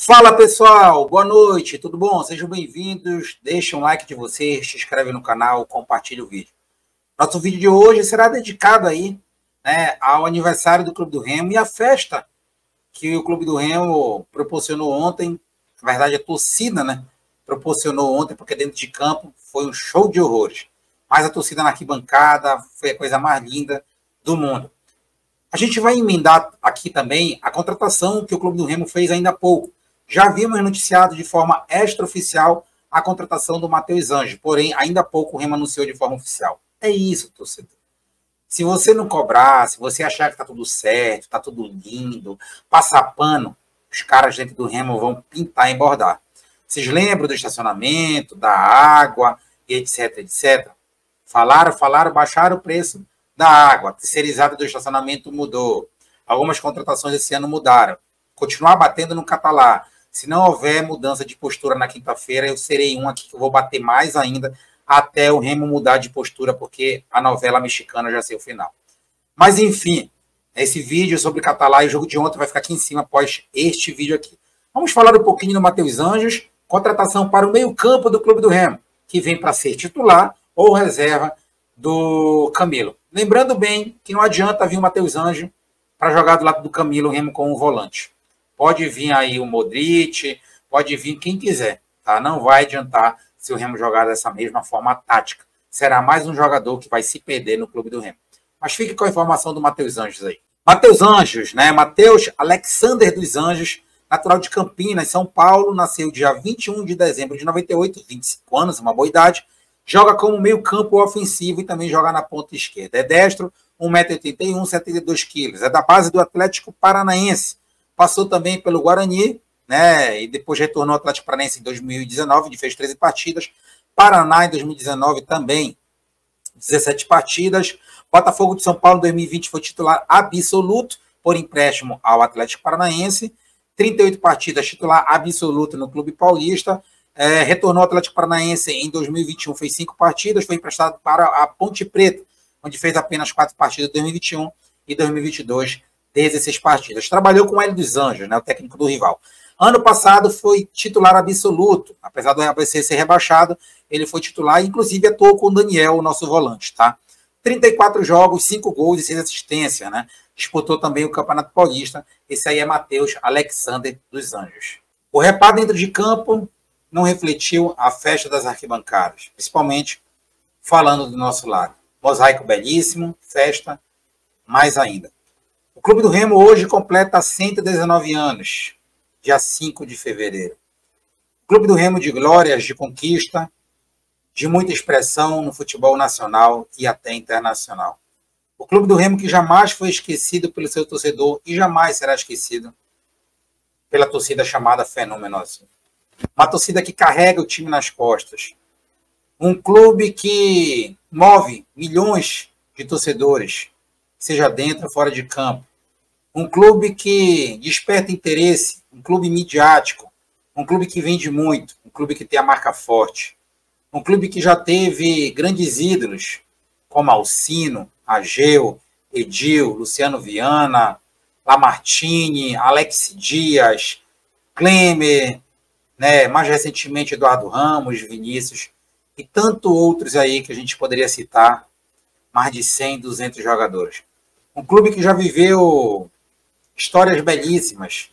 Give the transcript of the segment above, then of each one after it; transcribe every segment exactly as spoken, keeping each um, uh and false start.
Fala pessoal, boa noite, tudo bom? Sejam bem-vindos, deixa um like de vocês, se inscreve no canal, compartilha o vídeo. Nosso vídeo de hoje será dedicado aí, né, ao aniversário do Clube do Remo e à festa que o Clube do Remo proporcionou ontem, na verdade a torcida, né, proporcionou ontem, porque dentro de campo foi um show de horrores. Mas a torcida na arquibancada foi a coisa mais linda do mundo. A gente vai emendar aqui também a contratação que o Clube do Remo fez ainda há pouco. Já havíamos noticiado de forma extraoficial a contratação do Matheus Anjos, porém, ainda há pouco o Remo anunciou de forma oficial. É isso, torcedor. Se você não cobrar, se você achar que está tudo certo, está tudo lindo, passar pano, os caras dentro do Remo vão pintar e bordar. Vocês lembram do estacionamento, da água, etc, etcétera? Falaram, falaram, baixaram o preço da água. A terceirizada do estacionamento mudou. Algumas contratações esse ano mudaram. Continuar batendo no catalá. Se não houver mudança de postura na quinta-feira, eu serei um aqui que eu vou bater mais ainda até o Remo mudar de postura, porque a novela mexicana já sei o final. Mas, enfim, esse vídeo sobre catalá e o jogo de ontem vai ficar aqui em cima após este vídeo aqui. Vamos falar um pouquinho do Matheus Anjos, contratação para o meio-campo do Clube do Remo, que vem para ser titular ou reserva do Camilo. Lembrando bem que não adianta vir o Matheus Anjos para jogar do lado do Camilo, o Remo com um volante. Pode vir aí o Modric, pode vir quem quiser, tá? Não vai adiantar se o Remo jogar dessa mesma forma tática. Será mais um jogador que vai se perder no Clube do Remo. Mas fique com a informação do Matheus Anjos aí. Matheus Anjos, né? Matheus Alexander dos Anjos, natural de Campinas, São Paulo, nasceu dia vinte e um de dezembro de noventa e oito, vinte e cinco anos, uma boa idade. Joga como meio campo ofensivo e também joga na ponta esquerda. É destro, um metro e oitenta e um, setenta e dois quilos. É da base do Atlético Paranaense. Passou também pelo Guarani, né? E depois retornou ao Atlético Paranaense em dois mil e dezenove, onde fez treze partidas. Paraná em dois mil e dezenove também, dezessete partidas. Botafogo de São Paulo em dois mil e vinte foi titular absoluto por empréstimo ao Atlético Paranaense. trinta e oito partidas, titular absoluto no Clube Paulista. É, retornou ao Atlético Paranaense em dois mil e vinte e um, fez cinco partidas, foi emprestado para a Ponte Preta, onde fez apenas quatro partidas em dois mil e vinte e um e dois mil e vinte e dois, dezesseis partidas. Trabalhou com o Hélio dos Anjos, né, o técnico do rival. Ano passado foi titular absoluto, apesar do A B C ser rebaixado, ele foi titular, inclusive atuou com o Daniel, o nosso volante, tá? trinta e quatro jogos, cinco gols e seis assistências, né? Disputou também o Campeonato Paulista. Esse aí é Matheus Alexander dos Anjos. O reparo dentro de campo não refletiu a festa das arquibancadas, principalmente falando do nosso lado. Mosaico belíssimo, festa mais ainda. O Clube do Remo hoje completa cento e dezenove anos, dia cinco de fevereiro. O Clube do Remo de glórias, de conquista, de muita expressão no futebol nacional e até internacional. O Clube do Remo que jamais foi esquecido pelo seu torcedor e jamais será esquecido pela torcida chamada Fenômeno Azul. Uma torcida que carrega o time nas costas. Um clube que move milhões de torcedores, seja dentro ou fora de campo. Um clube que desperta interesse, um clube midiático, um clube que vende muito, um clube que tem a marca forte. Um clube que já teve grandes ídolos, como Alcino, Ageu, Edil, Luciano Viana, Lamartine, Alex Dias, Klemer, né, mais recentemente Eduardo Ramos, Vinícius, e tanto outros aí que a gente poderia citar, mais de cem, duzentos jogadores. Um clube que já viveu histórias belíssimas,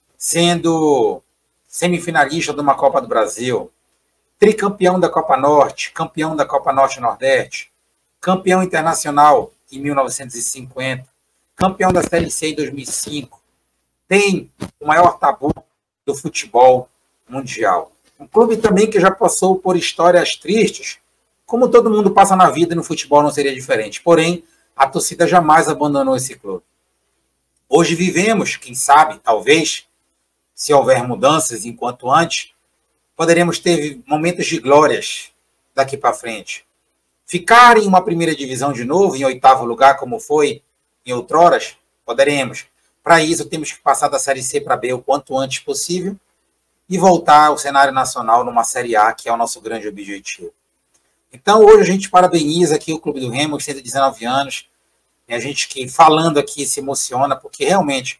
sendo semifinalista de uma Copa do Brasil, tricampeão da Copa Norte, campeão da Copa Norte-Nordeste, campeão internacional em mil novecentos e cinquenta, campeão da Série C em dois mil e cinco, tem o maior tabu do futebol mundial. Um clube também que já passou por histórias tristes, como todo mundo passa na vida, no futebol não seria diferente. Porém, a torcida jamais abandonou esse clube. Hoje vivemos, quem sabe, talvez, se houver mudanças enquanto antes, poderemos ter momentos de glórias daqui para frente. Ficar em uma primeira divisão de novo, em oitavo lugar, como foi em outroras, poderemos. Para isso, temos que passar da Série C para B o quanto antes possível e voltar ao cenário nacional numa Série A, que é o nosso grande objetivo. Então, hoje a gente parabeniza aqui o Clube do Remo, cento e dezenove anos, e a gente que falando aqui se emociona, porque realmente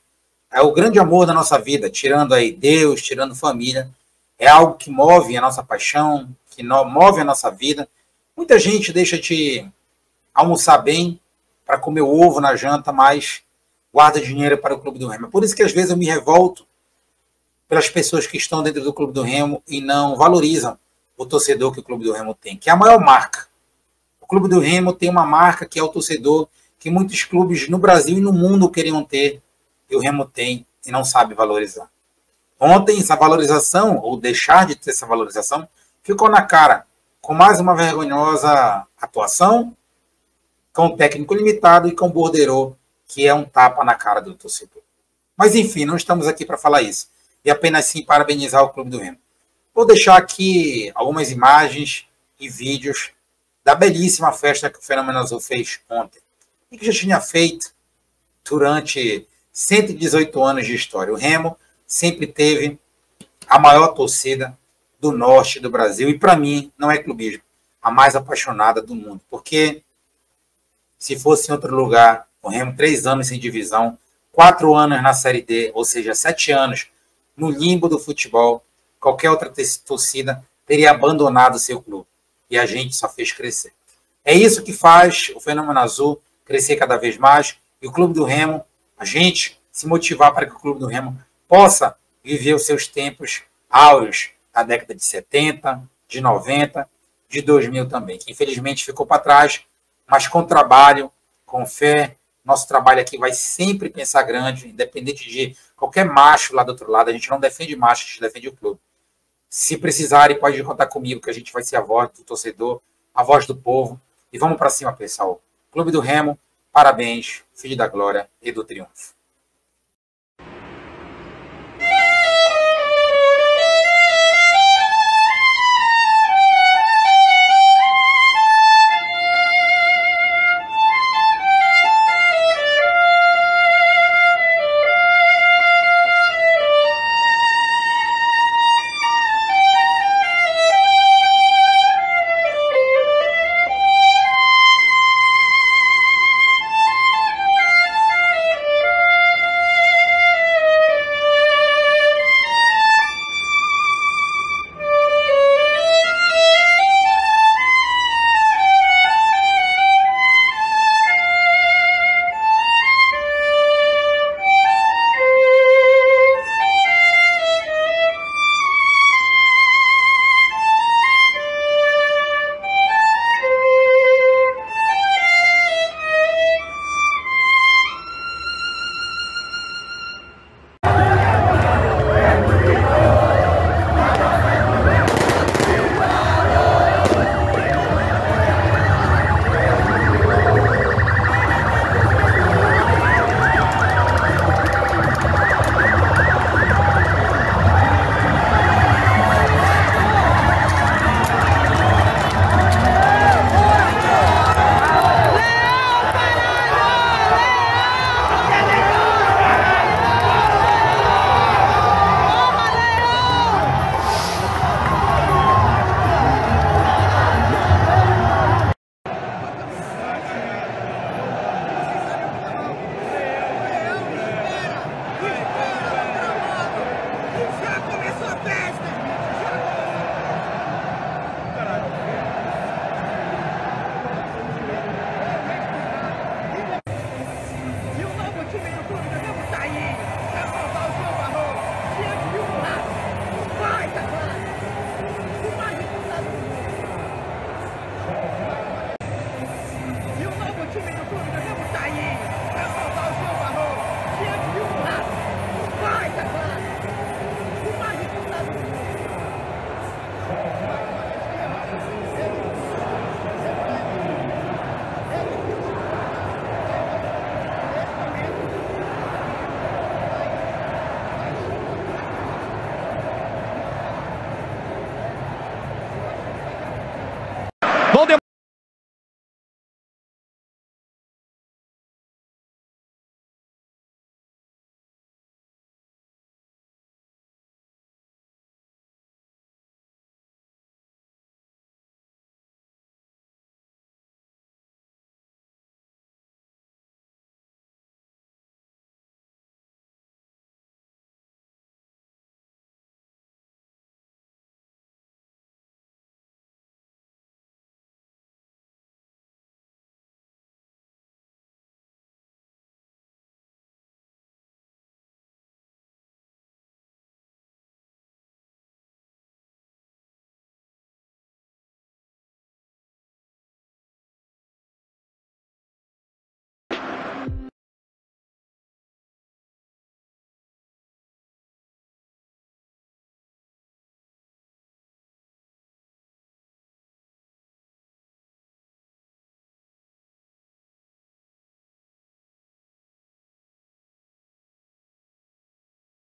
é o grande amor da nossa vida, tirando aí Deus, tirando família, é algo que move a nossa paixão, que move a nossa vida. Muita gente deixa de almoçar bem para comer ovo na janta, mas guarda dinheiro para o Clube do Remo. Por isso que às vezes eu me revolto pelas pessoas que estão dentro do Clube do Remo e não valorizam o torcedor que o Clube do Remo tem, que é a maior marca. O Clube do Remo tem uma marca que é o torcedor que muitos clubes no Brasil e no mundo queriam ter, e o Remo tem e não sabe valorizar. Ontem, essa valorização, ou deixar de ter essa valorização, ficou na cara, com mais uma vergonhosa atuação, com o técnico limitado e com o borderô, que é um tapa na cara do torcedor. Mas, enfim, não estamos aqui para falar isso. E apenas sim parabenizar o Clube do Remo. Vou deixar aqui algumas imagens e vídeos da belíssima festa que o Fenômeno Azul fez ontem. E que já tinha feito durante cento e dezoito anos de história. O Remo sempre teve a maior torcida do norte do Brasil. E, para mim, não é clubismo, a mais apaixonada do mundo. Porque, se fosse em outro lugar, o Remo, três anos sem divisão, quatro anos na Série D, ou seja, sete anos no limbo do futebol, qualquer outra torcida teria abandonado seu clube. E a gente só fez crescer. É isso que faz o Fenômeno Azul crescer cada vez mais. E o Clube do Remo, a gente se motivar para que o Clube do Remo possa viver os seus tempos áureos da década de setenta, de noventa, de dois mil também, que infelizmente ficou para trás, mas com trabalho, com fé, nosso trabalho aqui vai sempre pensar grande, independente de qualquer macho lá do outro lado, a gente não defende macho, a gente defende o clube. Se precisarem, pode contar comigo, que a gente vai ser a voz do torcedor, a voz do povo, e vamos para cima, pessoal. Clube do Remo, parabéns, filho da glória e do triunfo.